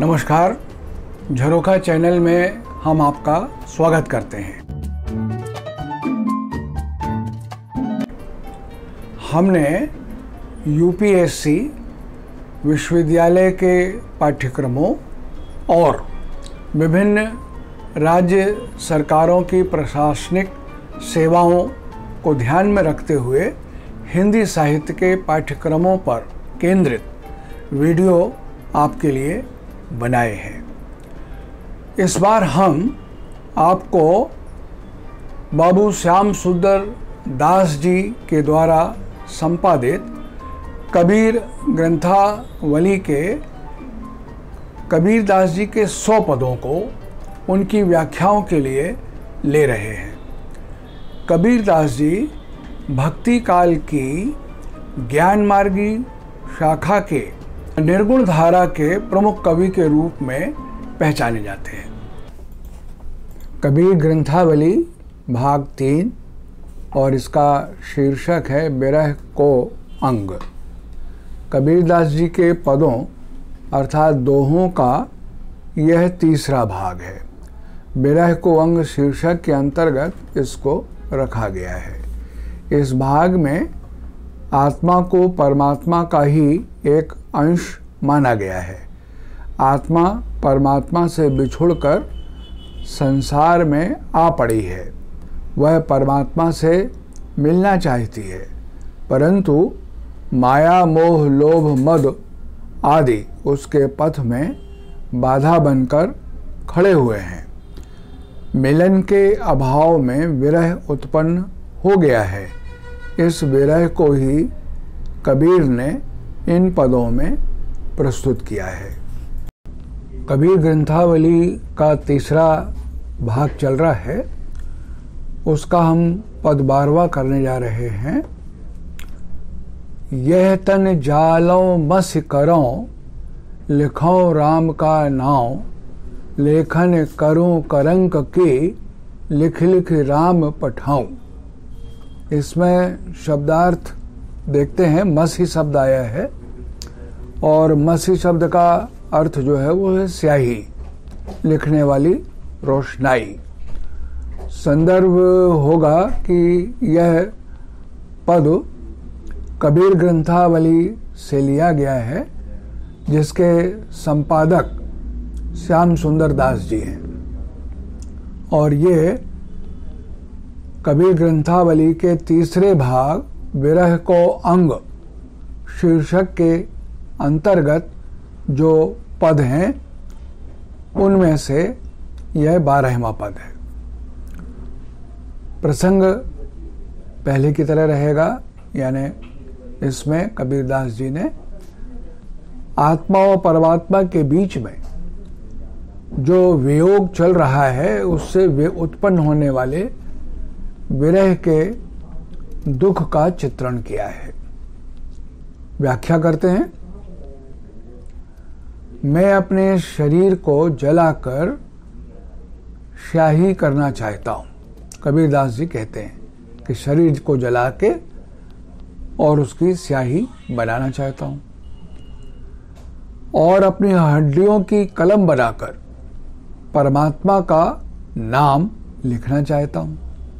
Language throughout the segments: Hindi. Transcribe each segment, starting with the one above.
नमस्कार, झरोखा चैनल में हम आपका स्वागत करते हैं। हमने यूपीएससी विश्वविद्यालय के पाठ्यक्रमों और विभिन्न राज्य सरकारों की प्रशासनिक सेवाओं को ध्यान में रखते हुए हिंदी साहित्य के पाठ्यक्रमों पर केंद्रित वीडियो आपके लिए बनाए हैं। इस बार हम आपको बाबू श्याम सुंदर दास जी के द्वारा संपादित कबीर ग्रंथावली के कबीर दास जी के 100 पदों को उनकी व्याख्याओं के लिए ले रहे हैं। कबीर दास जी भक्ति काल की ज्ञान मार्गी शाखा के निर्गुण धारा के प्रमुख कवि के रूप में पहचाने जाते हैं। कबीर ग्रंथावली भाग 3 और इसका शीर्षक है बिरह को अंग। कबीरदास जी के पदों अर्थात दोहों का यह तीसरा भाग है। बिरह को अंग शीर्षक के अंतर्गत इसको रखा गया है। इस भाग में आत्मा को परमात्मा का ही एक अंश माना गया है। आत्मा परमात्मा से बिछुड़कर संसार में आ पड़ी है। वह परमात्मा से मिलना चाहती है, परंतु माया मोह लोभ मद आदि उसके पथ में बाधा बनकर खड़े हुए हैं। मिलन के अभाव में विरह उत्पन्न हो गया है। इस विरह को ही कबीर ने इन पदों में प्रस्तुत किया है। कबीर ग्रंथावली का तीसरा भाग चल रहा है, उसका हम पद 12वां करने जा रहे हैं। यह तन जालों मस करों, लिखों राम का नाम, लेखन करूं करंक की, लिख लिख राम पठाऊं। इसमें शब्दार्थ देखते हैं। मस ही शब्द आया है और मसी शब्द का अर्थ जो है वो है स्याही, लिखने वाली रोशनाई। संदर्भ होगा कि यह पद कबीर ग्रंथावली से लिया गया है, जिसके संपादक श्याम सुंदर दास जी हैं। और ये कबीर ग्रंथावली के तीसरे भाग विरह को अंग शीर्षक के अंतर्गत जो पद हैं उनमें से यह 12वां पद है। प्रसंग पहले की तरह रहेगा, यानी इसमें कबीरदास जी ने आत्मा और परमात्मा के बीच में जो वियोग चल रहा है उससे वे उत्पन्न होने वाले विरह के दुख का चित्रण किया है। व्याख्या करते हैं। मैं अपने शरीर को जलाकर स्याही करना चाहता हूं। कबीरदास जी कहते हैं कि शरीर को जला के और उसकी स्याही बनाना चाहता हूं, और अपनी हड्डियों की कलम बनाकर परमात्मा का नाम लिखना चाहता हूं,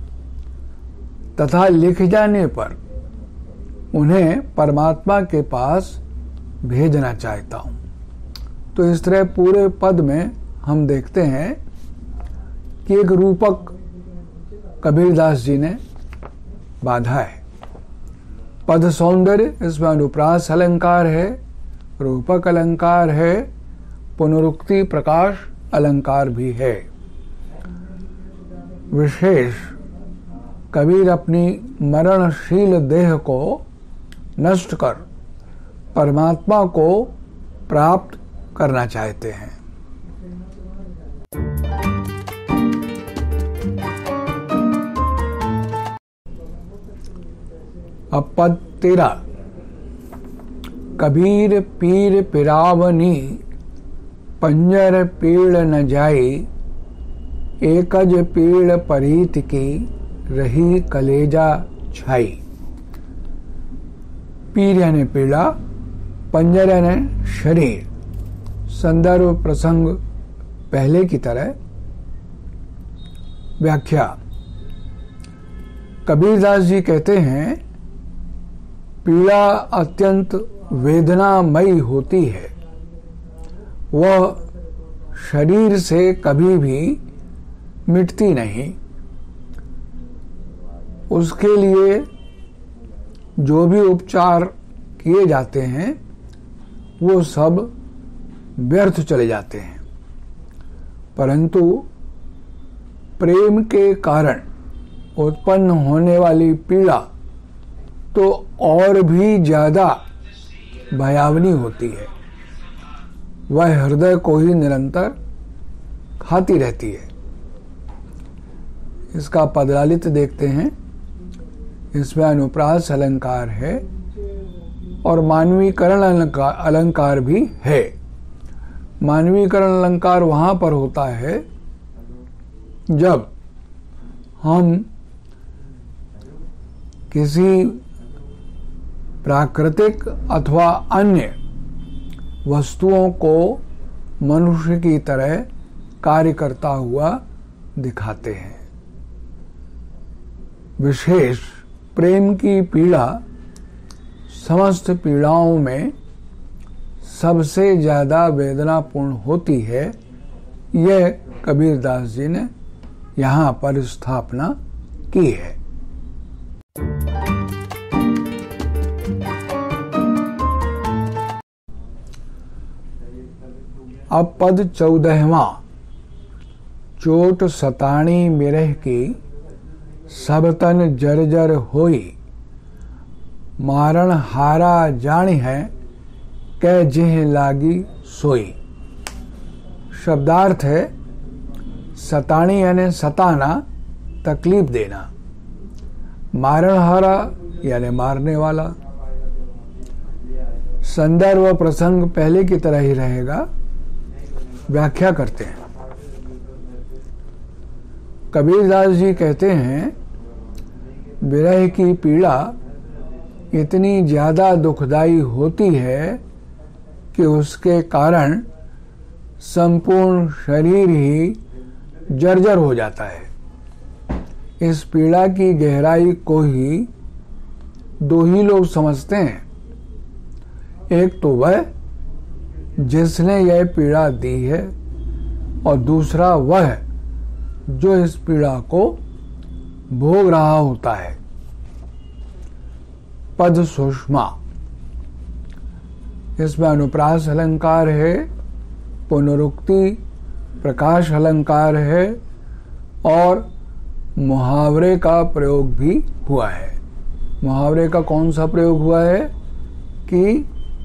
तथा लिख जाने पर उन्हें परमात्मा के पास भेजना चाहता हूं। तो इस तरह पूरे पद में हम देखते हैं कि एक रूपक कबीरदास जी ने बांधा है। पद सौंदर्य, इसमें अनुप्रास अलंकार है, रूपक अलंकार है, पुनरुक्ति प्रकाश अलंकार भी है। विशेष कबीर अपनी मरणशील देह को नष्ट कर परमात्मा को प्राप्त करना चाहते हैं। अब पद 13। कबीर पीर पिरावनी, पंजर पीड़ न जाई, एकज पीड़ परीत की, रही कलेजा छाई। पीर यानी पीड़ा, पंजर यानी शरीर, संदर्भ प्रसंग पहले की तरह। व्याख्या। कबीरदास जी कहते हैं, पीड़ा अत्यंत वेदनामयी होती है, वह शरीर से कभी भी मिटती नहीं। उसके लिए जो भी उपचार किए जाते हैं वो सब व्यर्थ चले जाते हैं, परंतु प्रेम के कारण उत्पन्न होने वाली पीड़ा तो और भी ज्यादा भयावनी होती है। वह हृदय को ही निरंतर खाती रहती है। इसका पदलालित देखते हैं। इसमें अनुप्रास अलंकार है और मानवीकरण अलंकार भी है। मानवीकरण अलंकार वहां पर होता है जब हम किसी प्राकृतिक अथवा अन्य वस्तुओं को मनुष्य की तरह कार्य करता हुआ दिखाते हैं। विशेष प्रेम की पीड़ा समस्त पीड़ाओं में सबसे ज्यादा वेदनापूर्ण होती है। यह कबीरदास जी ने यहाँ पर स्थापना की है। अब पद 14वां। चोट सताणी मिरह की, सब तन जर्जर होई, मारण हारा जानी है, कै जिह लागी सोई। शब्दार्थ है सताणी यानी सताना, तकलीफ देना। मारण हारा यानी मारने वाला। संदर्भ प्रसंग पहले की तरह ही रहेगा। व्याख्या करते हैं। कबीरदास जी कहते हैं, विरह की पीड़ा इतनी ज्यादा दुखदाई होती है कि उसके कारण संपूर्ण शरीर ही जर्जर हो जाता है। इस पीड़ा की गहराई को ही दो ही लोग समझते हैं। एक तो वह जिसने यह पीड़ा दी है और दूसरा वह जो इस पीड़ा को भोग रहा होता है। पद सुषमा। इसमें अनुप्रास अलंकार है, पुनरुक्ति प्रकाश अलंकार है और मुहावरे का प्रयोग भी हुआ है। मुहावरे का कौन सा प्रयोग हुआ है कि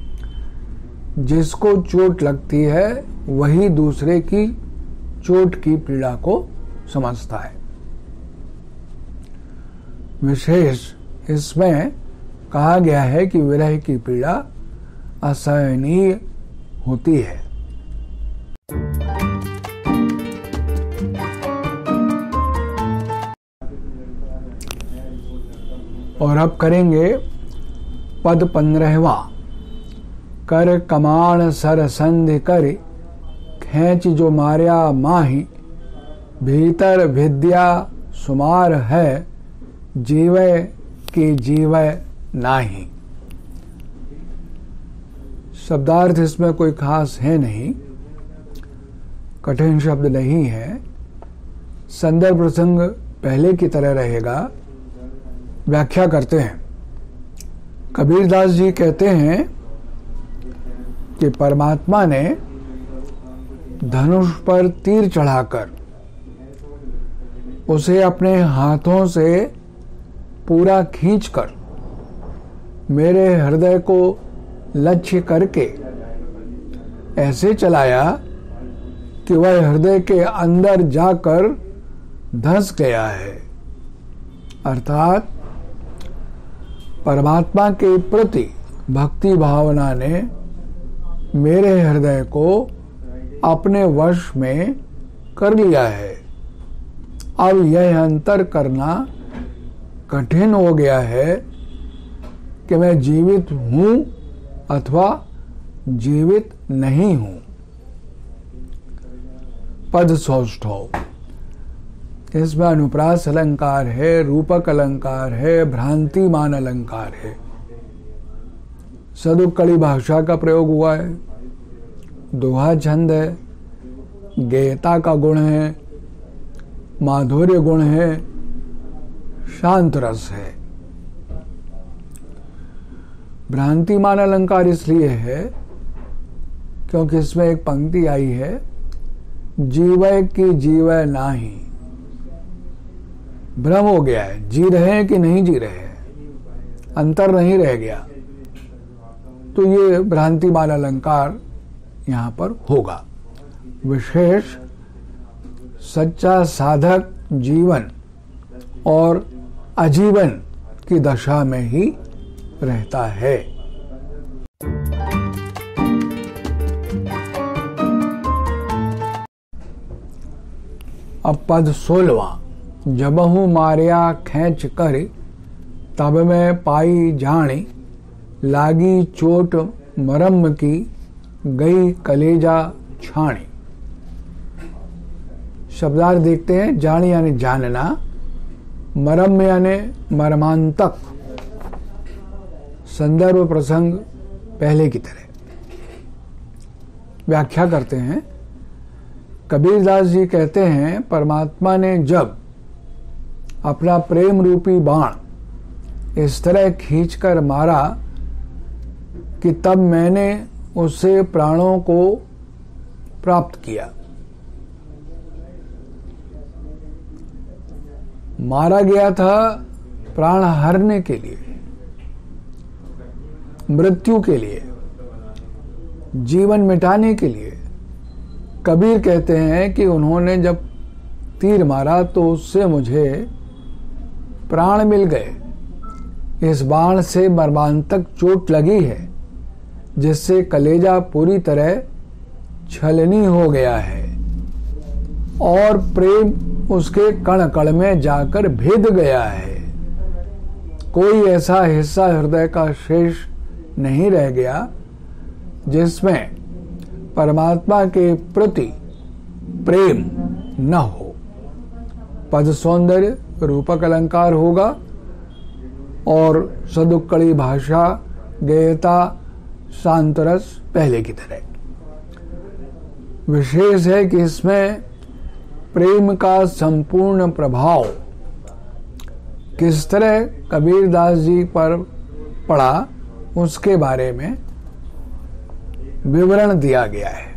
जिसको चोट लगती है वही दूसरे की चोट की पीड़ा को समझता है। विशेष इसमें कहा गया है कि विरह की पीड़ा असहनीय होती है। और अब करेंगे पद 15वां। कर कमान सर संधि कर, खेच जो मार्या माही, भीतर विद्या सुमार है, जीवय की जीवय नाही। शब्दार्थ इसमें कोई खास है नहीं, कठिन शब्द नहीं है। संदर्भ प्रसंग पहले की तरह रहेगा। व्याख्या करते हैं। कबीरदास जी कहते हैं कि परमात्मा ने धनुष पर तीर चढ़ाकर उसे अपने हाथों से पूरा खींचकर मेरे हृदय को लक्ष्य करके ऐसे चलाया कि वह हृदय के अंदर जाकर धंस गया है। अर्थात परमात्मा के प्रति भक्ति भावना ने मेरे हृदय को अपने वश में कर लिया है। अब यह अंतर करना कठिन हो गया है कि मैं जीवित हूं अथवा जीवित नहीं हूं। पद सौष्ठव। इसमें अनुप्रास अलंकार है, रूपक अलंकार है, भ्रांतिमान अलंकार है, सदुक्कड़ी भाषा का प्रयोग हुआ है, दोहा छंद है, गेयता का गुण है, माधुर्य गुण है, शांत रस है। भ्रांतिमान अलंकार इसलिए है क्योंकि इसमें एक पंक्ति आई है, जीवय की जीवय नाही। भ्रम हो गया है, जी रहे हैं कि नहीं जी रहे हैं, अंतर नहीं रह गया। तो ये भ्रांतिमान अलंकार यहां पर होगा। विशेष सच्चा साधक जीवन और आजीवन की दशा में ही रहता है। अब पद 16वां। जबहु मारिया खैंच कर तब में पाई जानी, लागी चोट मरम की गई कलेजा छाणी। शब्दार्थ देखते हैं। जानी यानी जानना, मरम यानी मर्मांतक। संदर्भ प्रसंग पहले की तरह। व्याख्या करते हैं। कबीरदास जी कहते हैं, परमात्मा ने जब अपना प्रेम रूपी बाण इस तरह खींचकर मारा कि तब मैंने उससे प्राणों को प्राप्त किया। मारा गया था प्राण हरने के लिए, मृत्यु के लिए, जीवन मिटाने के लिए। कबीर कहते हैं कि उन्होंने जब तीर मारा तो उससे मुझे प्राण मिल गए। इस बाण से मर्मांतक चोट लगी है, जिससे कलेजा पूरी तरह छलनी हो गया है और प्रेम उसके कण कण में जाकर भेद गया है। कोई ऐसा हिस्सा हृदय का शेष नहीं रह गया जिसमें परमात्मा के प्रति प्रेम न हो। पद सौंदर्य रूपक अलंकार होगा और सदुक्कड़ी भाषा, गेयता, शांतरस पहले की तरह। विशेष है कि इसमें प्रेम का संपूर्ण प्रभाव किस तरह कबीरदास जी पर पड़ा उसके बारे में विवरण दिया गया है।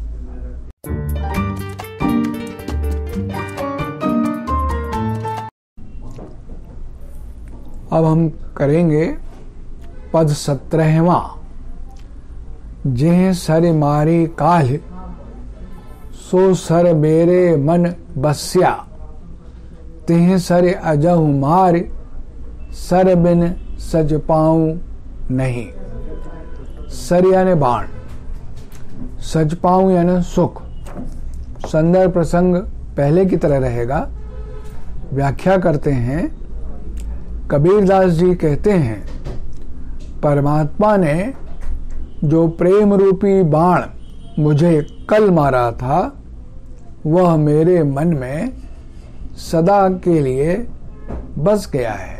अब हम करेंगे पद 17वां। जेह सर मारी काल सो सर मेरे मन बस्या, तेह सर अजहु मार सर बिन सज पाऊं नहीं। सर यानी बाण, सज पाऊं यानी सुख। संदर्भ प्रसंग पहले की तरह रहेगा। व्याख्या करते हैं। कबीरदास जी कहते हैं, परमात्मा ने जो प्रेम रूपी बाण मुझे कल मारा था, वह मेरे मन में सदा के लिए बस गया है।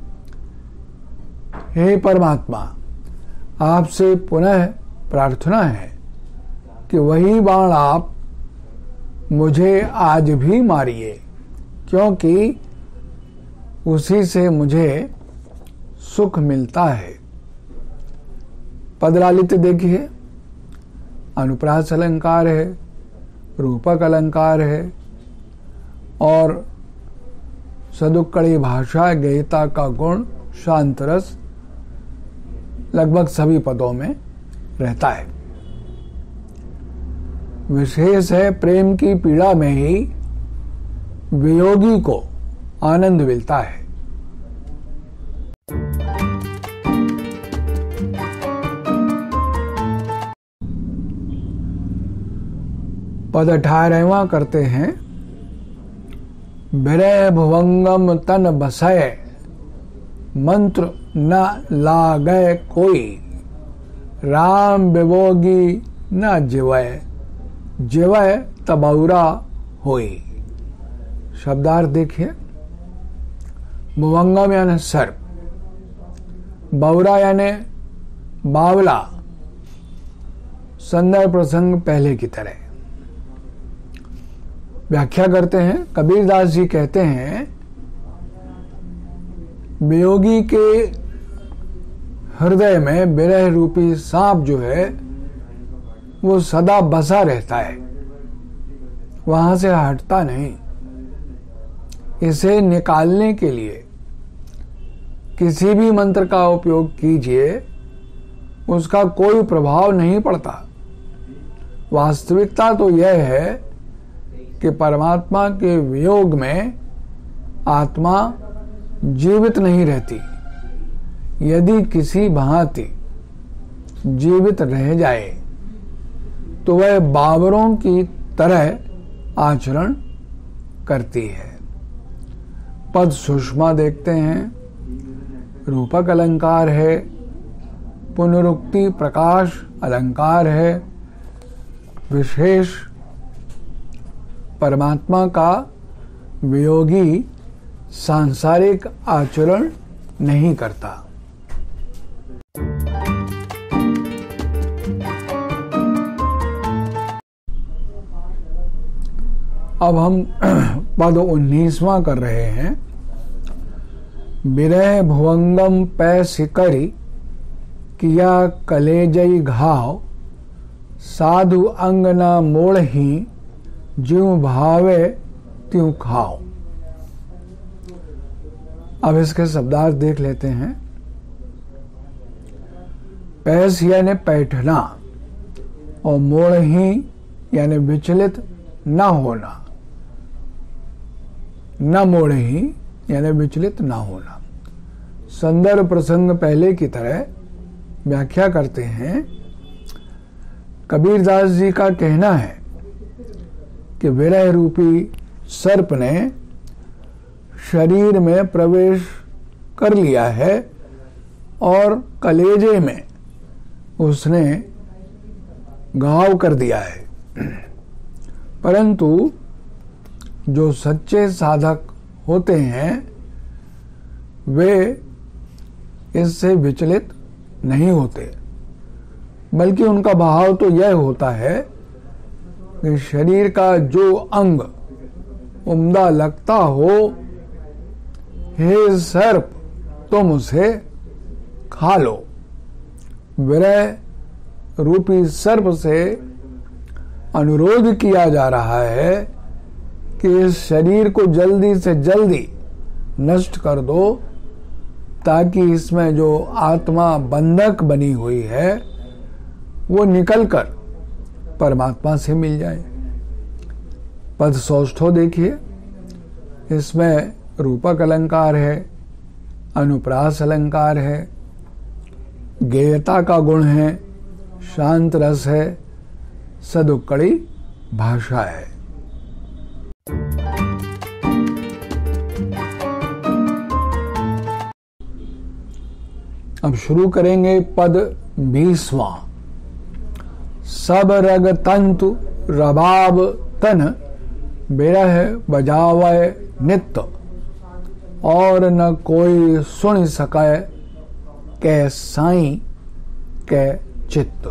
हे परमात्मा, आपसे पुनः प्रार्थना है कि वही बाण आप मुझे आज भी मारिए, क्योंकि उसी से मुझे सुख मिलता है। पदलालित्य देखिए। अनुप्रास अलंकार है, रूपक अलंकार है और सदुक्कड़ी भाषा, गेयता का गुण, शांतरस लगभग सभी पदों में रहता है। विशेष है प्रेम की पीड़ा में ही वियोगी को आनंद मिलता है। पद 18वां करते हैं। विरह भुवंगम तन बसय, मंत्र न लागय कोई। राम विभोगी न जिवय, जिवय तबौरा हुई। शब्दार्थ देखिए, भुवंगम यानी सर्प, बौरा यानी बावला, संदर्भ प्रसंग पहले की तरह। व्याख्या करते हैं, कबीरदास जी कहते हैं, वियोगी के हृदय में विरह रूपी सांप जो है वो सदा बसा रहता है, वहां से हटता नहीं। इसे निकालने के लिए किसी भी मंत्र का उपयोग कीजिए, उसका कोई प्रभाव नहीं पड़ता। वास्तविकता तो यह है कि परमात्मा के वियोग में आत्मा जीवित नहीं रहती। यदि किसी भांति जीवित रह जाए तो वह बाबरों की तरह आचरण करती है। पद सुषमा देखते हैं, रूपक अलंकार है, पुनरुक्ति प्रकाश अलंकार है। विशेष परमात्मा का वियोगी सांसारिक आचरण नहीं करता। अब हम पद 19वां कर रहे हैं। विरह भुवंगम पै सिकरी, किया कलेजई घाव, साधु अंग न मोड़ही, ज्यों भावे त्यों खाओ। अब इसके शब्दार्थ देख लेते हैं। पैस यानी बैठना और मोड़ही यानी विचलित न होना। न मोड़ही यानी विचलित न होना। संदर्भ प्रसंग पहले की तरह। व्याख्या करते हैं, कबीरदास जी का कहना है कि विरह रूपी सर्प ने शरीर में प्रवेश कर लिया है और कलेजे में उसने घाव कर दिया है, परंतु जो सच्चे साधक होते हैं वे इससे विचलित नहीं होते, बल्कि उनका भाव तो यह होता है कि शरीर का जो अंग उम्दा लगता हो, हे सर्प तुम उसे खा लो। विरह रूपी सर्प से अनुरोध किया जा रहा है कि इस शरीर को जल्दी से जल्दी नष्ट कर दो, ताकि इसमें जो आत्मा बंधक बनी हुई है वो निकलकर परमात्मा से मिल जाए। पद सौष्ठव देखिए, इसमें रूपक अलंकार है, अनुप्रास अलंकार है, गेयता का गुण है, शांत रस है, सदुक्कड़ी भाषा है। अब शुरू करेंगे पद 20वां। सब रग तंतु रबाब तन, बिरह बजावे नित्य, और न कोई सुन सके कै साईं कै चित्त।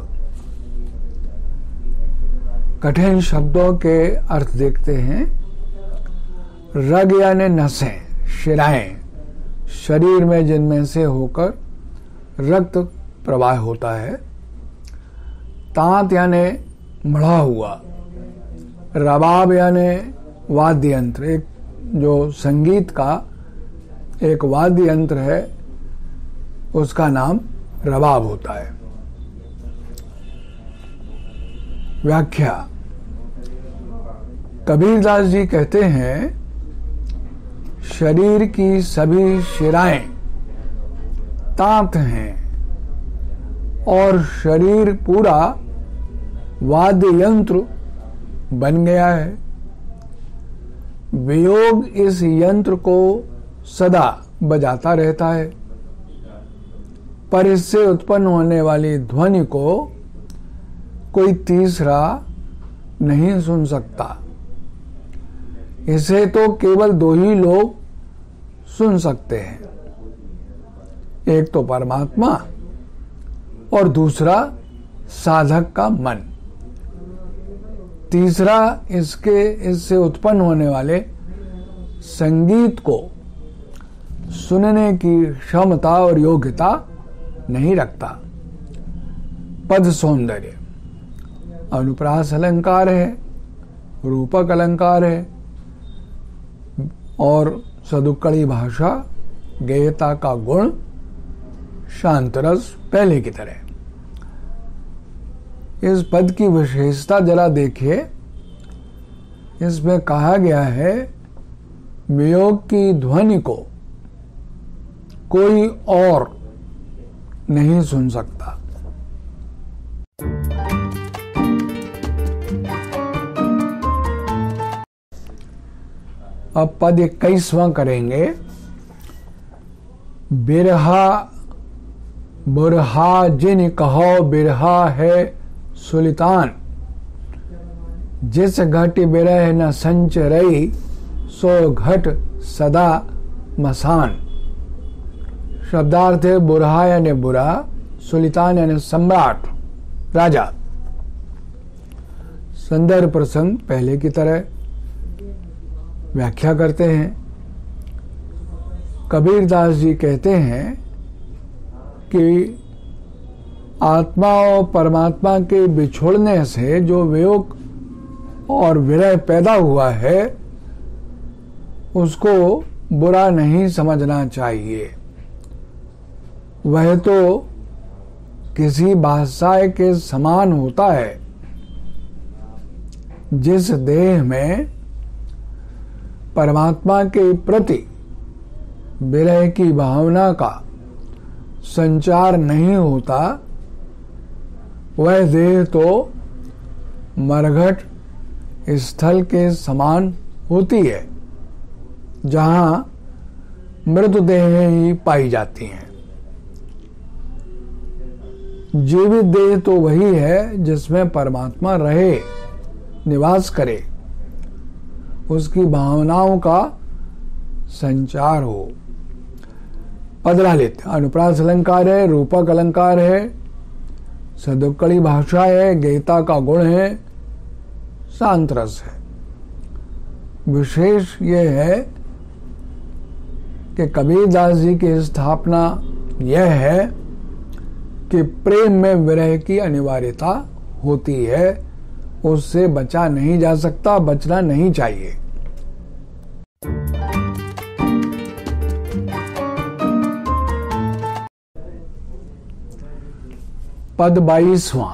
कठिन शब्दों के अर्थ देखते हैं। रग यानी नसें, शिराएं, शरीर में जिनमें से होकर रक्त प्रवाह होता है। तांत यानी मढ़ा हुआ। रबाब यानी वाद्य यंत्र, एक जो संगीत का एक वाद्य यंत्र है उसका नाम रबाब होता है। व्याख्या, कबीरदास जी कहते हैं, शरीर की सभी शिराएं तांत हैं और शरीर पूरा वाद्य यंत्र बन गया है। वियोग इस यंत्र को सदा बजाता रहता है, पर इससे उत्पन्न होने वाली ध्वनि को कोई तीसरा नहीं सुन सकता। इसे तो केवल दो ही लोग सुन सकते हैं, एक तो परमात्मा और दूसरा साधक का मन। तीसरा इससे उत्पन्न होने वाले संगीत को सुनने की क्षमता और योग्यता नहीं रखता। पद सौंदर्य अनुप्रास अलंकार है, रूपक अलंकार है, और सदुक्कड़ी भाषा, गेयता का गुण, शांत रस पहले की तरह। इस पद की विशेषता जरा देखिए। इसमें कहा गया है वियोग की ध्वनि को कोई और नहीं सुन सकता। अब पद 21वां करेंगे। बिरहा बुरहा जिन कहो बिरहा है सुल्तान, जिस घट बिरह न संच रही सो घट सदा मसान। शब्दार्थ है बुरहा यानी बुरा, सुल्तान यानी सम्राट, राजा। संदर्भ प्रसंग पहले की तरह। व्याख्या करते हैं। कबीरदास जी कहते हैं कि आत्मा और परमात्मा के बिछुड़ने से जो वियोग और विरह पैदा हुआ है उसको बुरा नहीं समझना चाहिए। वह तो किसी बादशाह के समान होता है जिस देह में परमात्मा के प्रति विरह की भावना का संचार नहीं होता। वह देह तो मरघट स्थल के समान होती है जहां मृतदेह ही पाई जाती हैं। जीवित देह तो वही है जिसमें परमात्मा रहे, निवास करे, उसकी भावनाओं का संचार हो। पदरालित अनुप्रास अलंकार है, रूपक अलंकार है, सदुक्कड़ी भाषा है, गेयता का गुण है, शांत रस है। विशेष ये है कि कबीरदास जी की स्थापना यह है कि प्रेम में विरह की अनिवार्यता होती है, उससे बचा नहीं जा सकता, बचना नहीं चाहिए। पद 22वां।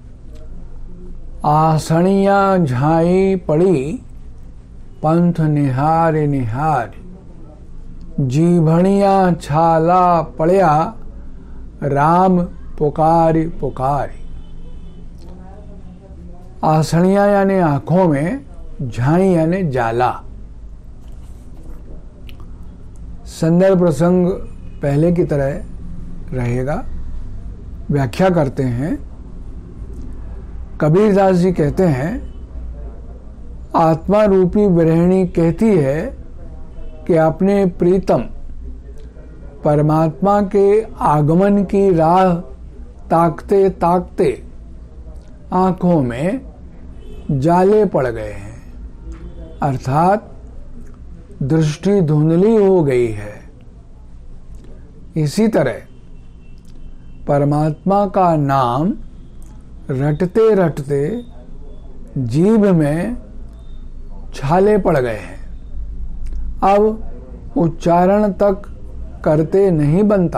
आसनिया झाई पड़ी पंथ निहार निहार, जीभणिया छाला पड़या राम पुकारी पुकारी। आसनिया यानी आंखों में, झाई यानी जाला। संदर्भ प्रसंग पहले की तरह रहेगा। व्याख्या करते हैं। कबीरदास जी कहते हैं आत्मा रूपी विरहिणी कहती है कि अपने प्रीतम परमात्मा के आगमन की राह ताकते ताकते आंखों में जाले पड़ गए हैं, अर्थात दृष्टि धुंधली हो गई है। इसी तरह परमात्मा का नाम रटते रटते जीभ में छाले पड़ गए हैं। अब उच्चारण तक करते नहीं बनता।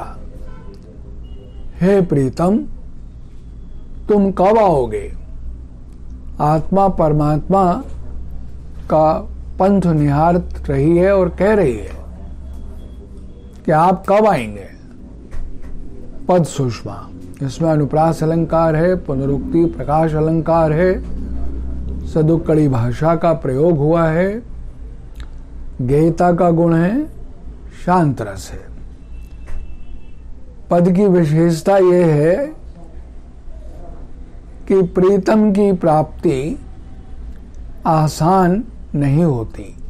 हे प्रीतम, तुम कब आओगे? आत्मा परमात्मा का पंथ निहार रही है और कह रही है कि आप कब आएंगे। पद सुषमा, इसमें अनुप्रास अलंकार है, पुनरुक्ति प्रकाश अलंकार है, सदुक्कड़ी भाषा का प्रयोग हुआ है, गेयता का गुण है, शांत रस है। पद की विशेषता यह है कि प्रीतम की प्राप्ति आसान नहीं होती।